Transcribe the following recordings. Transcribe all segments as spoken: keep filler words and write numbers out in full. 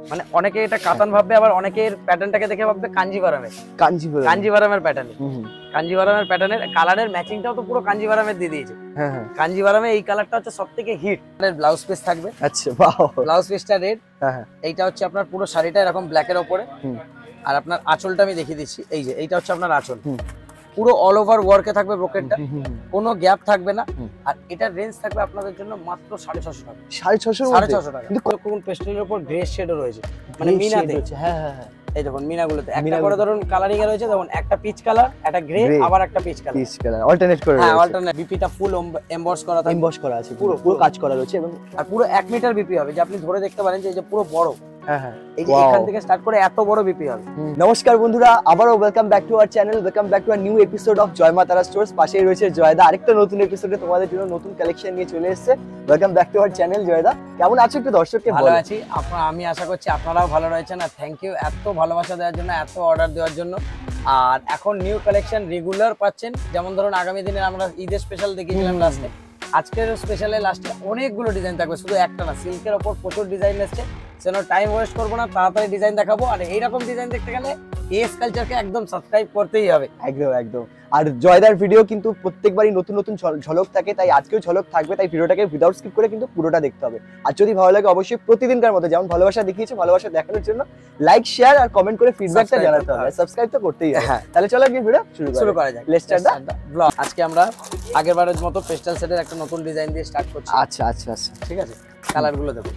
মানে অনেকে এটা কাতান ভাববে, আবার অনেকের প্যাটার্নটাকে দেখে ভাববে কাঞ্জিভারামের। কাঞ্জিভারাম কাঞ্জিভারামের প্যাটার্ন, হুম কাঞ্জিভারামের প্যাটার্নের কালারের ম্যাচিংটাও তো পুরো কাঞ্জিভারামের দিয়ে দিয়েছে। হ্যাঁ হ্যাঁ কাঞ্জিভারামে এই কালারটা হচ্ছে সবথেকে হিট। এর ব্লাউজ পিস থাকবে। আচ্ছা বাহ, ব্লাউজ পিসটা রেড। হ্যাঁ হ্যাঁ এইটা হচ্ছে আপনার পুরো শাড়িটা এরকম ব্ল্যাকের উপরে। হুম আর আপনার আঁচলটা আমি দেখিয়ে দিচ্ছি, এই যে এইটা হচ্ছে আপনার আঁচল, হুম পুরো অল ওভার ওয়ার্কে থাকবে ব্রোকেটটা, হুম, হুম, হুম। কোনো গ্যাপ থাকবে না। হুম। আর এটার রেঞ্জ থাকবে আপনাদের জন্য মাত্র সাড়ে ছশো টাকা। সাড়ে ছশো সাড়ে ছশো টাকা। কিন্তু কোন পেস্টেলের উপর গ্রে শেডও রয়েছে, মানে মিনাতে। হ্যাঁ হ্যাঁ হ্যাঁ এই দেখুন মিনাগুলোতে একটা মিনাগুলো। করে ধরুন কালারিং এ রয়েছে, যেমন একটা পিচ কালার, একটা গ্রে, Grey। আবার একটা peach colour. Peach colour alternate করে হ্যাঁ রয়েছে। অল্টারনেট। বিপিটা ফুল এমবস করা থাকবে, এমবস করা আছে, পুরো পুরো পুরো কাজ করা রয়েছে এবং আর পুরো এক মিটার বিপি হবে, যে আপনি ধরে দেখতে পারেন যে এই যে পুরো বড়, হ্যাঁ হ্যাঁ এই যে Wow। এখান থেকে স্টার্ট করে এত বড় বিপি হবে। নমস্কার বন্ধুরা, আবারও welcome back to our channel, welcome back to a new episode of Joy Maa Tara stores. পাশেই রয়েছে জয়দা, আরেকটা নতুন এপিসোডে তোমাদের জন্য নতুন কালেকশন নিয়ে চলে এসেছে। Welcome back to our channel. জয়দা কেমন আছো একটু দর্শককে ভালো বলো। আছি, আপনারা, আমি আশা করছি আপনারাও ভালো রয়েছেন। আর থ্যাংক ইউ এত ভালোবাসা দেওয়ার জন্য, এত অর্ডার দেওয়ার জন্য। আর এখন নিউ কালেকশন রেগুলার পাচ্ছেন, যেমন ধরুন আগামী দিনে আমরা ঈদের স্পেশাল দেখিয়েছিলাম লাস্টে, আজকের স্পেশালে লাস্টে অনেকগুলো ডিজাইন থাকবে, শুধু একটা না, সিল্কের ওপর প্রচুর ডিজাইন এসছে। সেন টাইম ওয়েস্ট করবো না, তাড়াতাড়ি ডিজাইন দেখাবো। আর এইরকম ডিজাইন দেখতে গেলে এস কালচারকে একদম সাবস্ক্রাইব করতেই হবে। একদম একদম। আর জয়দার ভিডিও কিন্তু প্রত্যেকবারই নতুন নতুন ঝল- ঝলক থাকে, তাই আজকেও ঝলক থাকবে, তাই ভিডিওটাকে উইদাউট স্কিপ করে কিন্তু পুরোটা দেখতে হবে। আর যদি ভালো লাগে অবশ্যই প্রতিদিনকার মতো যেমন ভালোবাসা দেখিয়েছে, ভালোবাসা দেখানোর জন্য লাইক শেয়ার আর কমেন্ট করে ফিডব্যাকটা Subscribe জানাতে করতে হবে, হবে। সাবস্ক্রাইব তো করতেই হবে। হ্যাঁ। তাহলে চলো আজকে ভিডিও শুরু শুরু করা করা যাক। Let's start the blog. আজকে আমরা আগের বারের মতো পেস্টাল সেটের একটা নতুন ডিজাইন দিয়ে স্টার্ট করছি। আচ্ছা আচ্ছা আচ্ছা ঠিক আছে, কালার গুলো দেখুন।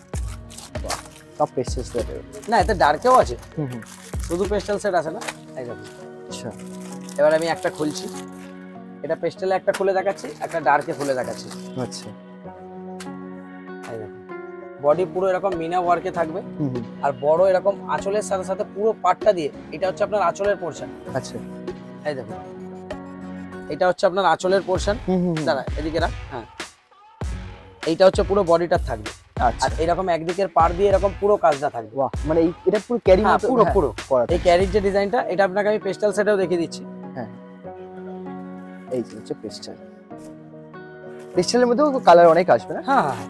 সব পেস্টেলস দেবে। না, এতে ডার্কেও আছে, হুম হুম শুধু পেস্টাল সেট আছে না। এই দেখুন, আচ্ছা এবার আমি একটা খুলছি, এটা পেস্টেলে একটা খুলে দেখাচ্ছি, একটা ডার্কে খুলে দেখাচ্ছি। আচ্ছা এই দেখুন, বডি পুরো এরকম মিনা ওয়ার্কে থাকবে, হুম হুম আর বড় এরকম আঁচলের সাথে সাথে পুরো পাটটা দিয়ে, এটা হচ্ছে আপনার আঁচলের পোরশন। আচ্ছা এই দেখুন, এটা হচ্ছে আপনার আঁচলের পোরশন। হুম হুম হুম। দাঁড়া এদিকে রাখ। হ্যাঁ, এইটা হচ্ছে পুরো বডিটার থাকবে, আচ্ছা আর এরকম একদিকের পার দিয়ে এরকম পুরো কাজটা থাকবে। বাহ, মানে এই এটা পুরো ক্যারি হ্যাঁ, মতো পুরো হ্যাঁ, পুরো করা এই ক্যারির যে ডিজাইনটা, এটা আপনাকে আমি পেস্টাল সেটেও দেখিয়ে দিচ্ছি। এই যে হচ্ছে পেস্টেল। পেস্টেলের মধ্যেও কালার অনেক আসবে না? হ্যাঁ হ্যাঁ,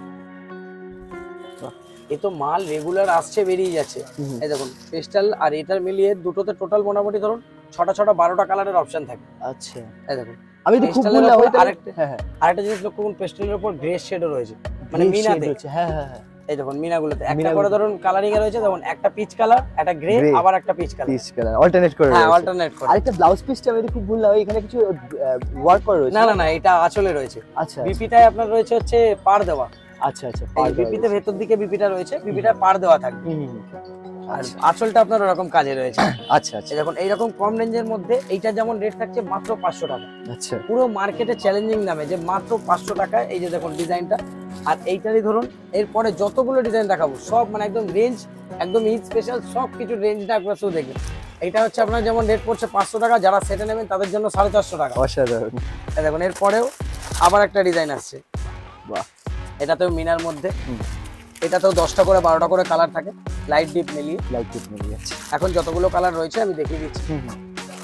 এ তো মাল রেগুলার আসছে, বেরিয়ে যাচ্ছে। হুম হুম। এই দেখুন পেস্টাল আর এটার মিলিয়ে দুটোতে টোটাল মোটামুটি ধরুন ছটা ছটা বারোটা কালারের অপশন থাকে। আচ্ছা এই দেখুন, আমি তো খুব পেস্টেলের বললাম ওপর ওই তাহলে- আরেকটা হ্যাঁ হ্যাঁ আরেকটা জিনিস লক্ষ্য করুন, পেস্টেলের উপর গ্রে শেডও রয়েছে, মানে Grey মিনাতে। shade রয়েছে, হ্যাঁ হ্যাঁ হ্যাঁ এই দেখুন মিনাগুলোতে একটা মিনাগুলো- করে ধরুন কালারিং এ রয়েছে, যেমন একটা পিচ কালার, একটা গ্রে, Grey। আবার একটা peach colour. Peach colour alternate করে হ্যাঁ রয়েছে। অল্টারনেট করে। আরেকটা ব্লাউজ পিসটা আমি তো খুব বললাম এখানে কিছু ওয়ার্ক করা রয়েছে। না না না, এটা আঁচলে রয়েছে। আচ্ছা বিপিটায় আপনার রয়েছে হচ্ছে পার দেওয়া। আচ্ছা আচ্ছা এই বিপিতে ভেতর দিকে বিপিটা রয়েছে, বিপিটা পার দেওয়া থাকবে। হুম হুম হুম। আর আঁচলটা আপনার ওরকম কাজে রয়েছে। আচ্ছা আচ্ছা এই দেখুন, এইরকম কম রেঞ্জের মধ্যে এইটা যেমন রেট থাকছে মাত্র পাঁচশো টাকা, আচ্ছা পুরো মার্কেটে চ্যালেঞ্জিং দামে, যে মাত্র পাঁচশো টাকায়। এই যে দেখুন ডিজাইনটা, আর এইটারই ধরুন এরপরে যতগুলো ডিজাইন দেখাবো সব মানে একদম রেঞ্জ, একদম ঈদ স্পেশাল সব কিছু রেঞ্জটা একবার শুধু দেখবেন। এটা হচ্ছে আপনার যেমন রেট পড়ছে পাঁচশো টাকা, যারা সেটে নেবেন তাদের জন্য সাড়ে চারশো টাকা। অসাধারণ। এই দেখুন এরপরেও আবার একটা ডিজাইন আসছে, বাহ এটাতেও মিনার মধ্যে। হুম। এটাতেও দশটা করে বারোটা করে কালার থাকে, লাইট ডিপ মিলিয়ে। লাইক ইট মিলে যাচ্ছে। এখন যতগুলো কালার রয়েছে আমি দেখিয়ে দিচ্ছি। হুম হুম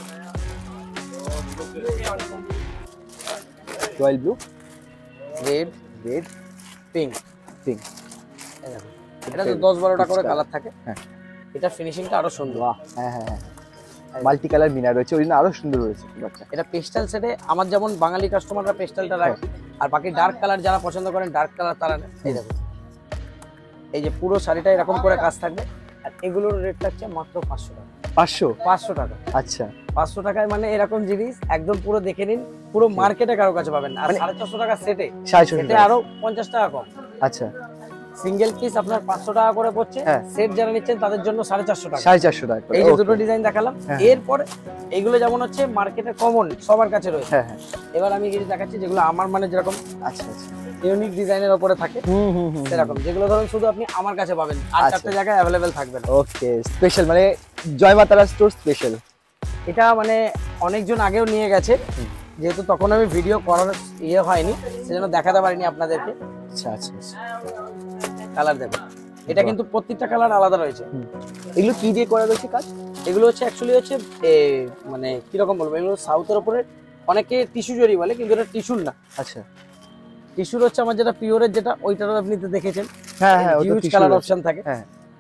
royal blue, red, red, pink, pink. এই দেখুন, এটা তো দশ বারোটা করে কালার থাকে। হ্যাঁ। এটা ফিনিশিংটা আরো সুন্দর। বাহ, হ্যাঁ হ্যাঁ হ্যাঁ মাল্টি কালার মিনার রয়েছে, ওই জন্য আরো সুন্দর রয়েছে ব্যাপারটা। এটা পেস্টাল সেটে আমার যেমন বাঙালি কাস্টমাররা পেস্টালটা রাখে, আর বাকি ডার্ক কালার যারা পছন্দ করেন ডার্ক কালার তারা নেন। এই দেখুন, এই যে পুরো শাড়িটা এরকম করে কাজ থাকবে, আর এগুলোর রেট থাকছে মাত্র পাঁচশো টাকা। পাঁচশো পাঁচশো টাকা আচ্ছা পাঁচশো টাকায় মানে এরকম জিনিস একদম পুরো দেখে নিন, পুরো মার্কেটে কারো কাছে পাবেন না। আর মানে- সাড়ে চারশো টাকা সেটে, সাড়ে ছশো সেটে টাকা। আরো পঞ্চাশ টাকা কম। আচ্ছা সিঙ্গেল পিস আপনার পাঁচশো টাকা করে পড়ছে, হ্যাঁ। সেট যারা নিচ্ছেন তাদের জন্য সাড়ে চারশো টাকা। সাড়ে চারশো টাকা করে, এই যে okay। দুটো ডিজাইন দেখালাম, হ্যাঁ। এরপরে এইগুলো যেমন হচ্ছে মার্কেটে কমন সবার কাছে রয়েছে। হ্যাঁ হ্যাঁ এবার আমি কিছু দেখাচ্ছি যেগুলো আমার মানে যেরকম আচ্ছা আচ্ছা ইউনিক ডিজাইনের উপরে থাকে হুম হুম হুম সেরকম, যেগুলো ধরুন শুধু আপনি আমার কাছে পাবেন, আর আচ্ছা। চারটে জায়গায় অ্যাভেলেবেল থাকবে না। ওকে স্পেশাল মানে জয় মা তারা স্টোর স্পেশাল। এটা মানে অনেকজন আগেও নিয়ে গেছে, যেহেতু তখন আমি ভিডিও করার ইয়ে হয়নি, সেজন্য দেখাতে পারিনি আপনাদেরকে। আচ্ছা আচ্ছা আচ্ছা কালার দেখুন, এটা কিন্তু প্রত্যেকটা কালার আলাদা রয়েছে। এগুলো কি দিয়ে করা রয়েছে কাজ? এগুলো হচ্ছে অ্যাকচুয়ালি হচ্ছে এ, মানে কিরকম বলবো, এগুলো সাউথের উপরে অনেকে টিস্যু জরি বলে, কিন্তু এটা টিস্যুর না। আচ্ছা টিস্যুর হচ্ছে আমার যেটা পিওরের যেটা, ওইটারও আপনি তো দেখেছেন হ্যাঁ হ্যাঁ হিউজ কালার অপশন থাকে। হ্যাঁ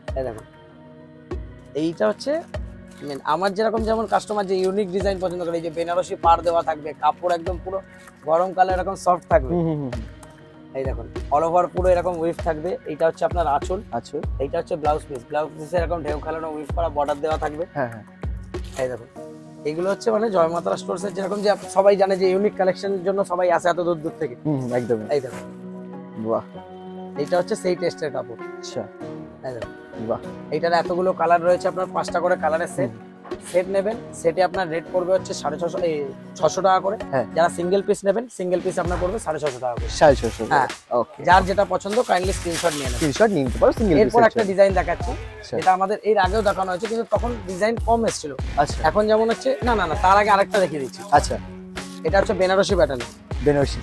এই দেখুন এইটা হচ্ছে main। আমার যেরকম যেমন কাস্টমার যে ইউনিক ডিজাইন পছন্দ করে, এই যে বেনারসি পাড় দেওয়া থাকবে, কাপড় একদম পুরো গরমকালে এরকম সফট থাকবে। হুম হুম হুম। এই দেখুন অল ওভার পুরো এরকম উইফ থাকবে। এইটা হচ্ছে আপনার আঁচল, আচ্ছা। এইটা হচ্ছে ব্লাউজ পিস, ব্লাউজ পিসে এরকম ঢেউ খেলানো উইফ করা বর্ডার দেওয়া থাকবে। হ্যাঁ হ্যাঁ। এই দেখুন এগুলো হচ্ছে মানে জয়মাত্রা স্টোরস এর যেরকম যে আপ- সবাই জানে যে ইউনিক কালেকশনের জন্য সবাই আসে এত দূর দূর থেকে। হুম হুম, একদম। এই দেখুন বাহ। এইটা হচ্ছে সেই টেস্টের কাপড়। আচ্ছা। এই দেখুন বাহ। এইটার এতগুলো কালার রয়েছে, আপনার পাঁচটা করে কালারের সেট। সেট নেবেন, সেটে আপনার রেট পড়বে হচ্ছে সাড়ে ছশো এই ছশো টাকা করে। হ্যাঁ। যারা সিঙ্গেল পিস নেবেন, সিঙ্গেল পিস আপনার পড়বে সাড়ে ছশো টাকা করে। সাড়ে ছশো। হ্যাঁ। ওকে। যার যেটা পছন্দ কাইন্ডলি স্ক্রিনশট নিয়ে নেবেন। স্ক্রিনশট নিতে পারো সিঙ্গেল পিস। এরপর একটা ডিজাইন দেখাচ্ছি, আচ্ছা। এটা আমাদের এর আগেও দেখানো হয়েছে কিন্তু তখন ডিজাইন কম এসেছিল। আচ্ছা এখন যেমন হচ্ছে না না না তার আগে আরেকটা দেখিয়ে দিচ্ছি। আচ্ছা। এটা হচ্ছে বেনারসি প্যাটার্ন। বেনারসি।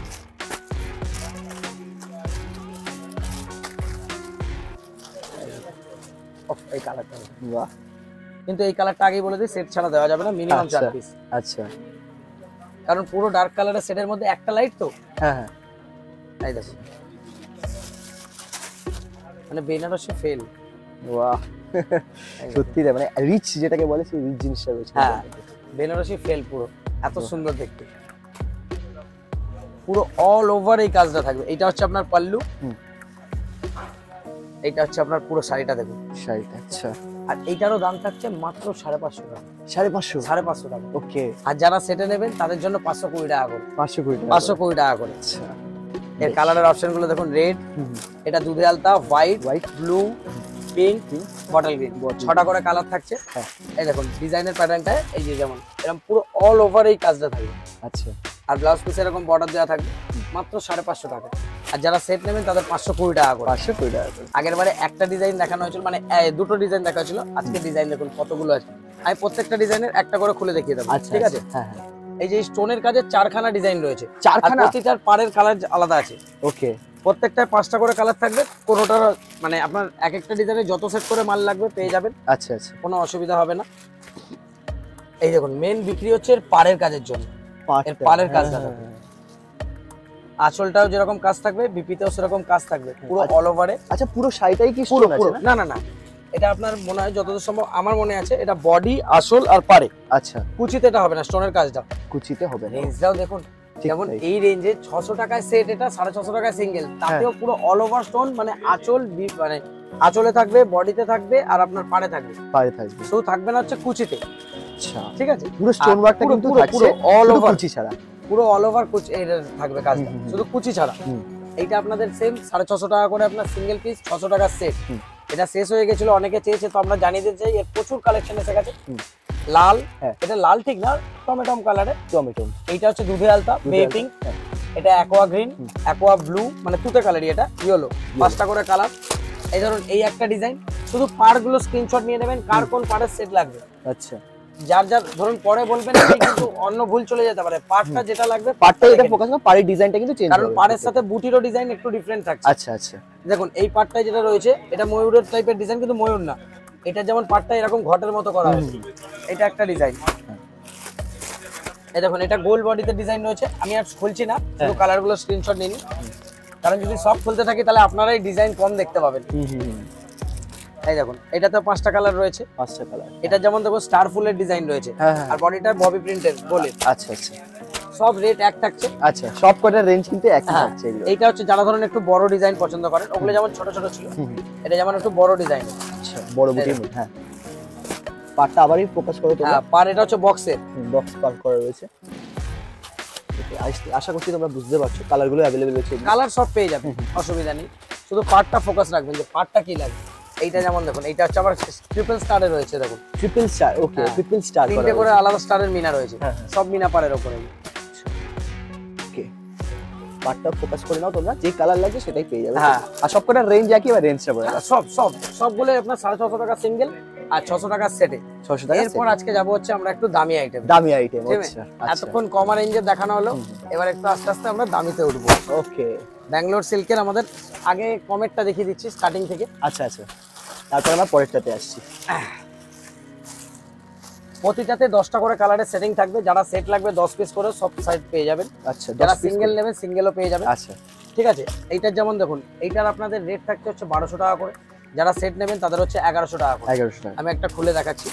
এই কালারটা বাহ। কিন্তু এই কালারটা আগেই বলে দিই সেট ছাড়া দেওয়া যাবে না, মিনিমাম চার আচ্ছা। পিস। আচ্ছা। কারণ পুরো ডার্ক কালারের সেটের মধ্যে একটা লাইট তো। হ্যাঁ হ্যাঁ। এই দেখুন মানে বেনারসি ফেল। বাহ। সত্যি তাই, মানে রিচ যেটাকে বলে সেই রিচ জিনিসটা রয়েছে। হ্যাঁ বেনারসি ফেল পুরো এত সুন্দর দেখতে, পুরো অল ওভার এই কাজটা থাকবে। এটা হচ্ছে আপনার পাল্লু, হুম। এইটা হচ্ছে আপনার পুরো শাড়িটা দেখুন। শাড়িটা। আচ্ছা। আর এইটারও দাম থাকছে মাত্র সাড়ে পাঁচশো টাকা। সাড়ে পাঁচশো। সাড়ে পাঁচশো টাকা। ওকে। আর যারা সেটে নেবেন তাদের জন্য পাঁচশো কুড়ি টাকা করে। পাঁচশো কুড়ি টাকা। পাঁচশো কুড়ি টাকা করে। আচ্ছা। এর কালারের অপশন গুলো দেখুন, রেড, এটা দুধে আলতা, white, white, blue, pink, bottle green, ছটা করে কালার থাকছে। হ্যাঁ। এই দেখুন ডিজাইনের প্যাটার্নটা এই যে যেমন এরকম পুরো অল ওভার এই কাজটা থাকবে। আচ্ছা। আর ব্লাউজ পিসে এরকম বর্ডার দেওয়া থাকবে, মাত্র সাড়ে পাঁচশো টাকা। আর যারা সেট নেবেন তাদের পাঁচশো কুড়ি টাকা করে। পাঁচশো কুড়ি টাকা করে। আগের বারে একটা ডিজাইন দেখানো হয়েছিল, মানে এ, দুটো ডিজাইন দেখা হয়েছিল। আজকে ডিজাইন দেখুন কতগুলো আছে, আমি প্রত্যেকটা ডিজাইনের একটা করে খুলে দেখিয়ে দেবো। আচ্ছা ঠিক আছে। হ্যাঁ হ্যাঁ। এই যে স্টোনের কাজে চারখানা ডিজাইন রয়েছে, চারখানা? আর প্রতিটার পাড়ের কালার আলাদা আছে। ওকে। প্রত্যেকটায় পাঁচটা করে কালার থাকবে, কোনোটার মানে আপনার এক একটা ডিজাইনে যত সেট করে মাল লাগবে পেয়ে যাবেন, আচ্ছা আচ্ছা। কোনো অসুবিধা হবে না। এই দেখুন মেন বিক্রি হচ্ছে এর পাড়ের কাজের জন্য, এর পাড়ের কাজটা থাকবে। আঁচলটাও যেরকম কাজ থাকবে, বিপিতেও সেরকম কাজ থাকবে, পুরো অল ওভারে। আচ্ছা পুরো শাড়িটাই কি পুরো stone আছে পুরো না? না না না, এটা আপনার মনে হয় যতদূর সম্ভব আমার মনে আছে এটা বডি, আসল আর পাড়ে। আচ্ছা। কুচিতে এটা হবে না, স্টোনের কাজটা। কুচিতে হবে না। রেঞ্জটাও দেখুন, ঠিক যেমন তাই। এই রেঞ্জে ছশো টাকায় সেট, এটা সাড়ে ছশো টাকায় সিঙ্গেল, তাতেও পুরো অল ওভার স্টোন, মানে আঁচল বি- মানে আঁচলে থাকবে, বডিতে থাকবে আর আপনার পাড়ে থাকবে। পাড়ে থাকবে। শুধু থাকবে না হচ্ছে কুচিতে। আচ্ছা। ঠিক আছে, পুরো স্টোন ওয়ার্কটা পুরো- কিন্তু পুরো- থাকছে পুরো all শুধু over। কুচি ছাড়া। পুরো অল ওভার কুচি এটা থাকবে কাজটা, হুম, হুম, হুম। শুধু কুচি ছাড়া। হুম। এইটা আপনাদের সেম সাড়ে ছশো টাকা করে আপনার সিঙ্গেল পিস, ছশো টাকার সেট। হুম। এটা শেষ হয়ে গেছিল, অনেকে চেয়েছে তো আমরা জানিয়ে দিতে চাই, এর প্রচুর কালেকশন এসে গেছে। হুম। লাল, হ্যাঁ। এটা লাল ঠিক না, টমেটম কালারে। টমেটো। এইটা হচ্ছে দুধে আলতা, দুধে বেবি আলতা, পিঙ্ক, হ্যাঁ। এটা অ্যাকোয়া গ্রিন, হুম। অ্যাকোয়া ব্লু, মানে তুতে কালারই, এটা ইয়েলো, পাঁচটা করে কালার। এই ধরুন এই একটা ডিজাইন, শুধু পাড় গুলো স্ক্রিনশট নিয়ে নেবেন, কার কোন পাড়ের সেট লাগবে। আচ্ছা। যার যার ধরুন পরে বলবেন এই কিন্তু অন্য ভুল চলে যেতে পারে, পাড়টা যেটা লাগবে পাড়টা এটা দেখে ফোকাস না, পাড়ের ডিজাইনটা কিন্তু চেঞ্জ নিন। কারণ পাড়ের সাথে বুটিরও ডিজাইন একটু ডিফারেন্ট থাকছে। আচ্ছা আচ্ছা। দেখুন এই পাড়টায় যেটা রয়েছে এটা ময়ূরের টাইপের ডিজাইন, কিন্তু ময়ূর না, এটা যেমন পাড়টা এরকম ঘটের মতো করা হয়েছে, এটা একটা ডিজাইন। এই দেখুন এটা গোল বডিতে ডিজাইন রয়েছে, আমি আর খুলছি না, শুধু কালার গুলো স্ক্রিনশট নিন, কারণ যদি সব খুলতে থাকি তাহলে আপনারাই ডিজাইন কম দেখতে পাবেন। হুম হুম হুম। এই দেখুন এটাতে পাঁচটা কালার রয়েছে, পাঁচটা কালার। এটা যেমন দেখো স্টার ফুলের ডিজাইন রয়েছে, হ্যাঁ হ্যাঁ। আর বডিটা ববি প্রিন্টের গোলে, আচ্ছা আচ্ছা। সব রেট এক থাকছে। আচ্ছা সব কটার রেঞ্জ কিন্তু একই হ্যাঁ, থাকছে এগুলো। এইটা হচ্ছে যারা ধরুন একটু বড় ডিজাইন পছন্দ করেন, ওগুলো যেমন ছোট ছোট ছিল, হুম হুম। এটা যেমন একটু বড় ডিজাইন। আচ্ছা বড় বুটির মধ্যে, হ্যাঁ। পাটটা আবারই ফোকাস করো তোমরা। হ্যাঁ, পার এটা হচ্ছে বক্সের। বক্স পার করা রয়েছে। ওকে, আশ- আশা করছি তোমরা বুঝতে পারছো কালারগুলো অ্যাভেলেবল আছে। কালার সব পেয়ে যাবেন, অসুবিধা নেই, শুধু পার্টটা ফোকাস রাখবেন যে পার্টটা কি লাগে। এইটা যেমন দেখুন, এইটা হচ্ছে আবার ট্রিপল স্টারে রয়েছে, দেখুন ট্রিপল স্টার। ওকে, হ্যাঁ। ট্রিপল স্টার করা তিনটে করে রয়েছে। আলাদা স্টারের মিনা রয়েছে, হ্যাঁ, হ্যাঁ। সব মিনা পারের উপরে। ওকে, পাটটা ফোকাস করে নাও তোমরা, যে কালার লাগবে সেটাই পেয়ে যাবে। হ্যাঁ। আর সব কটার রেঞ্জ একই, বা রেঞ্জটা বলে দাও। সব সব সবগুলো আপনার সাড়ে ছশো টাকা সিঙ্গেল আর ছশো টাকার সেটে। ছশো টাকা এরপর আজকে যাবো হচ্ছে আমরা একটু দামি আইটেম। দামি আইটেম। ঠিক আছে? আচ্ছা আচ্ছা। এতক্ষণ কমা রেঞ্জের দেখানো হলো, এবার একটু আস্তে আস্তে আমরা দামিতে উঠবো। ওকে। ব্যাঙ্গালোর সিল্কের আমাদের আগে কমেরটা দেখিয়ে দিচ্ছি স্টার্টিং থেকে। আচ্ছা আচ্ছা, তারপর আমরা পরেরটাতে আসছি। প্রতিটাতে দশটা করে কালারের সেটিং থাকবে, যারা সেট লাগবে দশ পিস করে সব সাইড পেয়ে যাবেন, আচ্ছা, যারা দশ piece সিঙ্গেল করে। নেবেন সিঙ্গেলও পেয়ে যাবেন। আচ্ছা ঠিক আছে, এইটার যেমন দেখুন এইটার আপনাদের রেট থাকছে হচ্ছে বারোশো টাকা করে, যারা সেট নেবেন তাদের হচ্ছে এগারোশো টাকা করে। এগারোশো টাকা। আমি একটা খুলে দেখাচ্ছি।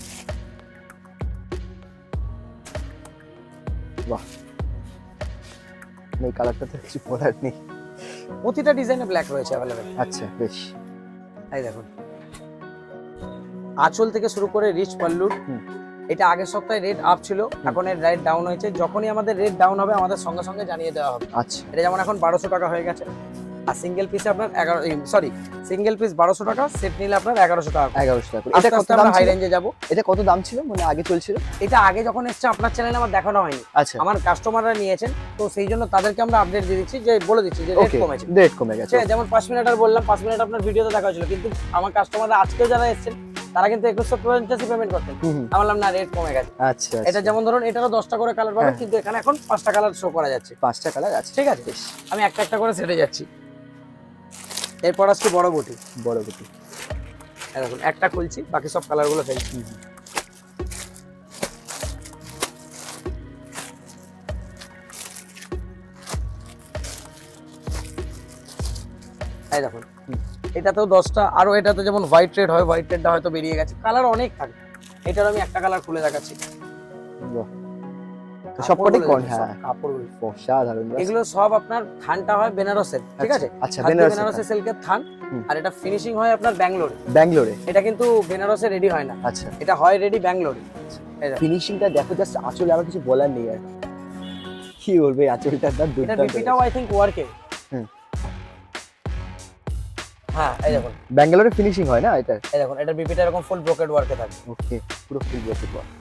বাহ, এই কালারটা তো কিছু বলার নেই। প্রতিটা ডিজাইনে ব্ল্যাক রয়েছে অ্যাভেলেবেল। আচ্ছা বেশ। এই দেখুন, আঁচল থেকে শুরু করে রিচ পাল্লুর। এটা আগের সপ্তাহে রেট আপ ছিল, এখন এর রেট ডাউন হয়েছে। যখনই আমাদের রেট ডাউন হবে আমাদের সঙ্গে সঙ্গে জানিয়ে দেওয়া হবে। আচ্ছা, এটা যেমন এখন বারোশো টাকা হয়ে গেছে, আর সিঙ্গেল পিসে আপনার এগারো সরি সিঙ্গেল পিস বারোশো টাকা, সেট নিলে আপনার এগারোশো টাকা। এগারোশো টাকা। এটা কত দাম? হাই রেঞ্জে যাবো। এটা কত দাম ছিল মানে আগে চলছিল? এটা আগে যখন এসছে আপনার চ্যানেলে আমার দেখানো হয়নি। আচ্ছা, আমার কাস্টমাররা নিয়েছেন, তো সেই জন্য তাদেরকে আমরা আপডেট দিয়ে দিচ্ছি, যে বলে দিচ্ছি যে রেট কমেছে। রেট কমে গেছে। যেমন পাঁচ মিনিট আর বললাম, পাঁচ মিনিট আপনার ভিডিওতে দেখা হয়েছিল, কিন্তু আমার কাস্টমাররা আজকেও যারা এসেছেন তারা কিন্তু একুশশো পঞ্চাশই পেমেন্ট করতেন। আমি বললাম না, রেট কমে গেছে। আচ্ছা, এটা যেমন ধরুন এটারও দশটা করে কালার পাবেন, কিন্তু এখানে এখন পাঁচটা কালার শো করা যাচ্ছে। পাঁচটা কালার আছে, ঠিক আছে। আমি একটা একটা করে সেটে যাচ্ছি। এরপর আসছে বড় বুটি। বড় বুটি দেখুন, একটা খুলছি, বাকি সব কালার গুলো ফেলছি। এই দেখুন, এটাতেও দশটা, আরো এটাতে যেমন হোয়াইট রেড হয়, হোয়াইট রেডটা হয়তো বেরিয়ে গেছে, কালার অনেক থাকে। এটার আমি একটা কালার খুলে দেখাচ্ছি। সবকটি কোন? হ্যাঁ, কাপড়গুলো অসাধারণ। এগুলো সব আপনার থানটা হয় বেনারসের, ঠিক আছে। আচ্ছা, বেনারসের সিল্কের থান, আর এটা ফিনিশিং হয় আপনার ব্যাঙ্গালোরে। ব্যাঙ্গালোরে এটা কিন্তু বেনারসে রেডি হয় না। আচ্ছা, এটা হয় রেডি ব্যাঙ্গালোরে। ফিনিশিংটা দেখো জাস্ট, আঁচলে আমার কিছু বলার নেই আর কি বলবে। আঁচলটা তার এটা দুর্দান্ত। বিপিটাও আই থিংক ওয়ার্কে। হুম, হ্যাঁ, এই দেখুন ব্যাঙ্গালোরে ফিনিশিং হয় না এটা? এই দেখুন, এটা বিপিটা এরকম ফুল ব্রোকেড ওয়ার্কে থাকে। ওকে, পুরো ফুল ব্রোকেড ওয়ার্ক।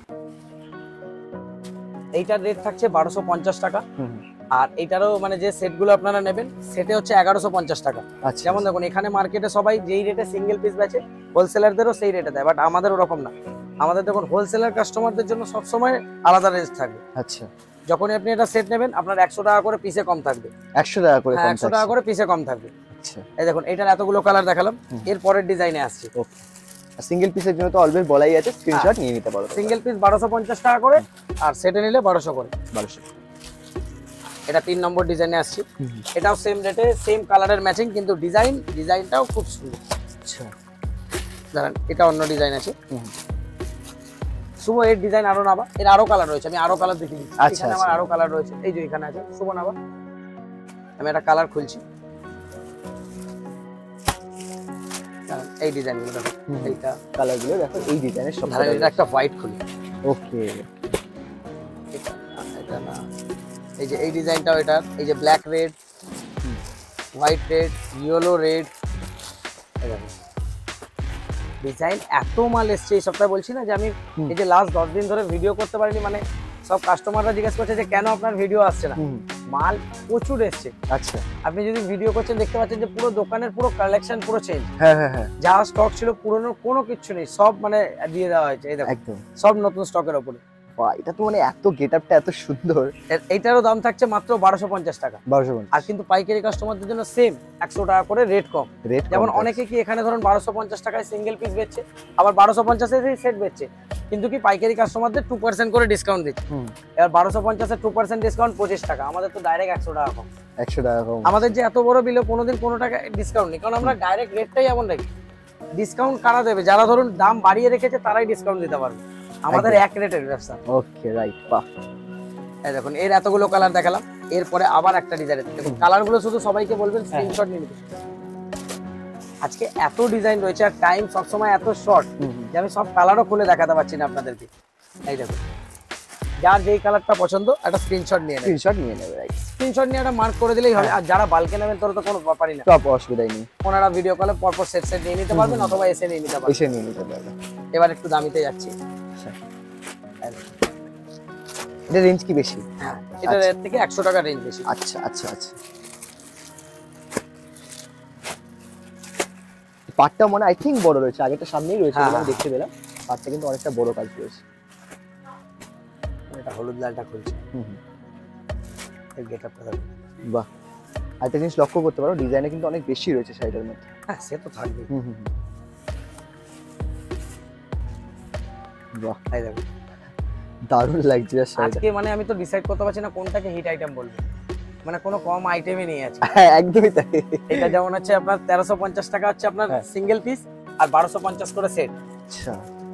এইটার রেট থাকছে বারোশো পঞ্চাশ টাকা। হুম, আর এইটারও মানে যে সেটগুলো আপনারা নেবেন সেটে হচ্ছে এগারোশো পঞ্চাশ টাকা। আচ্ছা, যেমন দেখুন, এখানে মার্কেটে সবাই যেই রেটে সিঙ্গেল পিস বেচে, হোলসেলারদেরও সেই রেটে দেয়, বাট আমাদের ওরকম না। আমাদের দেখুন হোলসেলার কাস্টমারদের জন্য সবসময় আলাদা রেঞ্জ থাকবে। আচ্ছা, যখনই আপনি এটা সেট নেবেন আপনার একশো টাকা করে পিসে কম থাকবে। একশো টাকা করে? হ্যাঁ, একশো টাকা করে পিসে কম থাকবে। আচ্ছা, এই দেখুন, এটার এতগুলো কালার দেখালাম, এর পরের ডিজাইনে আসছে। ওকে, সিঙ্গেল পিসের জন্য তো অলওয়েজ বলাই আছে, স্ক্রিনশট নিয়ে নিতে পারো। সিঙ্গেল পিস বারোশো পঞ্চাশ টাকা করে, আর সেটে নিলে বারোশো করে। বারোশো। এটা তিন নম্বর ডিজাইনে আসছে। এটাও সেম রেটে, সেম কালারের ম্যাচিং, কিন্তু ডিজাইন ডিজাইনটাও খুব সুন্দর। আচ্ছা, দাঁড়ান, এটা অন্য ডিজাইন আছে। শুভ এর ডিজাইন আরো নাবা, এর আরো কালার রয়েছে, আমি আরো কালার দেখিয়ে দিচ্ছি। আচ্ছা, এখানে আমার আরো কালার রয়েছে, এই যে এখানে আছে শুভ নাবা। আমি একটা কালার খুলছি, এই ডিজাইনগুলো দেখো, এইটা কালারগুলো দেখো, এই ডিজাইনের সব। ধরেন এটা একটা হোয়াইট খুলি। ওকে, এটা এটা না, এই যে এই ডিজাইনটাও এটা, এই যে black red, white red, yellow red. Design এত মাল এসছে এই সপ্তাহে, বলছি না যে আমি এই যে লাস্ট দশ দিন ধরে ভিডিও করতে পারিনি, মানে সব কাস্টমাররা জিজ্ঞেস করছে যে কেন আপনার ভিডিও আসছে না। মাল প্রচুর এসছে। আচ্ছা, আপনি যদি ভিডিও করছেন দেখতে পাচ্ছেন যে পুরো দোকানের পুরো কালেকশন পুরো চেঞ্জ। হ্যাঁ হ্যাঁ হ্যাঁ, যা স্টক ছিল পুরনো কোনো কিছু নেই, সব মানে দিয়ে দেওয়া হয়েছে। এই দেখো, একদম সব নতুন স্টকের উপরে। বাহ, এটা তো মানে এত গেটআপটা এত সুন্দর। এর- এইটারও দাম থাকছে মাত্র বারোশো পঞ্চাশ টাকা। বারোশো। আর কিন্তু পাইকারি কাস্টমারদের জন্য সেম একশো টাকা করে রেট কম। রেট যেমন অনেকে কি এখানে ধরুন বারোশো পঞ্চাশ টাকায় সিঙ্গেল পিস বেচছে, আবার বারোশো পঞ্চাশে সেট বেচছে, কিন্তু কি পাইকারি কাস্টমারদের টু পার্সেন্ট করে ডিসকাউন্ট দিচ্ছে। এবার বারোশো পঞ্চাশের টু পার্সেন্ট ডিসকাউন্ট পঁচিশ টাকা, আমাদের তো ডাইরেক্ট একশো টাকা কম। একশো টাকা কম। আমাদের যে এত বড় বিলে কোনোদিন কোনো টাকা ডিসকাউন্ট নেই, কারণ আমরা ডাইরেক্ট রেটটাই এমন রাখি। ডিসকাউন্ট কারা দেবে? যারা ধরুন দাম বাড়িয়ে রেখেছে তারাই ডিসকাউন্ট দিতে পারবে, আমাদের এক রেটের ব্যবসা। ওকে, রাইট, বাহ। এই দেখুন, এর এতগুলো কালার দেখালাম, এরপরে আবার একটা ডিজাইন। দেখুন কালারগুলো শুধু সবাইকে বলবেন স্ক্রিনশট নিয়ে নিতে। আজকে এত ডিজাইন রয়েছে আর টাইম সবসময় এত শর্ট যে আমি সব কালারও খুলে দেখাতে পারছি না আপনাদেরকে। এই দেখুন, যার যেই কালারটা পছন্দ একটা স্ক্রিনশট নিয়ে নেবেন। স্ক্রিনশট নিয়ে নেবে, রাইট। স্ক্রিনশট নিয়ে একটা মার্ক করে দিলেই হবে। আর যারা বালকে নেবেন তোরা তো কোনো ব্যাপারই না, সব অসুবিধাই নেই। ওনারা ভিডিও কলে পরপর সেট সেট নিয়ে নিতে পারবেন, অথবা এসে নিয়ে নিতে পারবেন। এসে নিয়ে নিতে পারবে। এবার একটু দামিতে যাচ্ছি। এটা রেঞ্জ কি বেশি? হ্যাঁ, এটা এর থেকে একশো টাকা রেঞ্জ বেশি। আচ্ছা আচ্ছা আচ্ছা। পাটটা মনে আই থিঙ্ক বড় রয়েছে, আগেটা সামনেই রয়েছে বলে আমি দেখতে পেলাম। পাটটা কিন্তু অনেকটা বড় কাজ রয়েছে। এটা হলুদ লালটা খুলছে। হুম হুম, এই গেটআপটা দেখো। বাহ। আরেকটা জিনিস লক্ষ্য করতে পারো, ডিজাইনে কিন্তু অনেক বেশি রয়েছে শাড়িটার মধ্যে। হ্যাঁ, সে তো থাকবেই। হুম হুম, বাহ, এই দেখো, দারুণ লাগছে শাড়িটা। আজকে মানে আমি তো ডিসাইড করতে পারছি না কোনটাকে হিট আইটেম বলবো। মানে কোনো কম আইটেমই নেই আছে। হ্যাঁ একদমই তাই। এটা যেমন হচ্ছে আপনার তেরোশো পঞ্চাশ টাকা হচ্ছে আপনার হ্যাঁ। সিঙ্গেল পিস, আর বারোশো পঞ্চাশ করে সেট। আচ্ছা